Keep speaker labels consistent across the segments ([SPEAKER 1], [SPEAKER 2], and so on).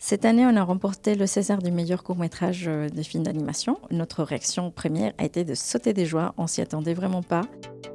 [SPEAKER 1] Cette année, on a remporté le César du meilleur court-métrage de film d'animation. Notre réaction première a été de sauter des joies, on s'y attendait vraiment pas.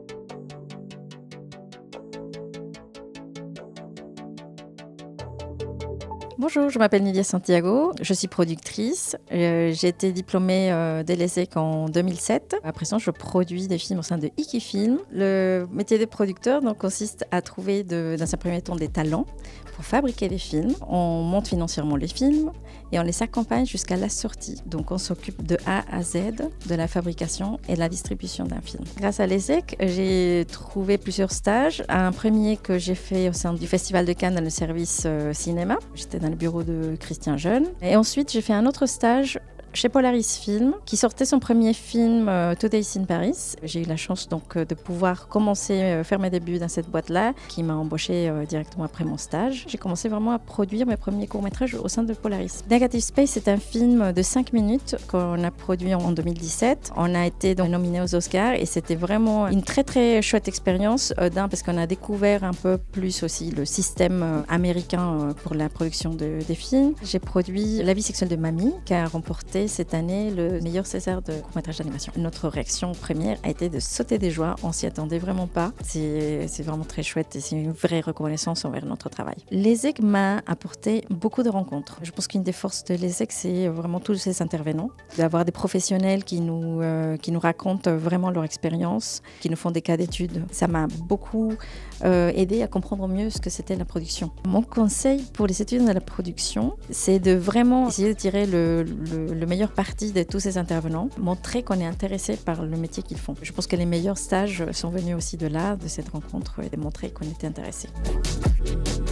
[SPEAKER 1] Bonjour, je m'appelle Nidia Santiago, je suis productrice. J'ai été diplômée de l'ESSEC en 2007. À présent, je produis des films au sein de Iki Film. Le métier de producteur consiste à trouver dans un premier temps des talents pour fabriquer des films. On monte financièrement les films et on les accompagne jusqu'à la sortie. Donc on s'occupe de A à Z de la fabrication et de la distribution d'un film. Grâce à l'ESSEC, j'ai trouvé plusieurs stages. Un premier que j'ai fait au sein du Festival de Cannes dans le service cinéma. J'étais dans le bureau de Christian Jeune. Et ensuite, j'ai fait un autre stage chez Polaris Film, qui sortait son premier film Today in Paris. J'ai eu la chance de pouvoir commencer, faire mes débuts dans cette boîte-là, qui m'a embauchée directement après mon stage. J'ai commencé vraiment à produire mes premiers courts-métrages au sein de Polaris. Negative Space, c'est un film de 5 minutes qu'on a produit en 2017. On a été nominé aux Oscars et c'était vraiment une très très chouette expérience, parce qu'on a découvert un peu plus aussi le système américain pour la production des films. J'ai produit La vie sexuelle de Mamie, qui a remporté cette année le meilleur César de court-métrage d'animation. Notre réaction première a été de sauter des joies, on s'y attendait vraiment pas. C'est vraiment très chouette et c'est une vraie reconnaissance envers notre travail. L'ESSEC m'a apporté beaucoup de rencontres. Je pense qu'une des forces de l'ESSEC, c'est vraiment tous ces intervenants, d'avoir des professionnels qui nous racontent vraiment leur expérience, qui nous font des cas d'études. Ça m'a beaucoup aidé à comprendre mieux ce que c'était la production. Mon conseil pour les étudiants de la production, c'est de vraiment essayer de tirer le meilleure partie de tous ces intervenants, montrer qu'on est intéressé par le métier qu'ils font. Je pense que les meilleurs stages sont venus aussi de là, de cette rencontre, et de montrer qu'on était intéressé.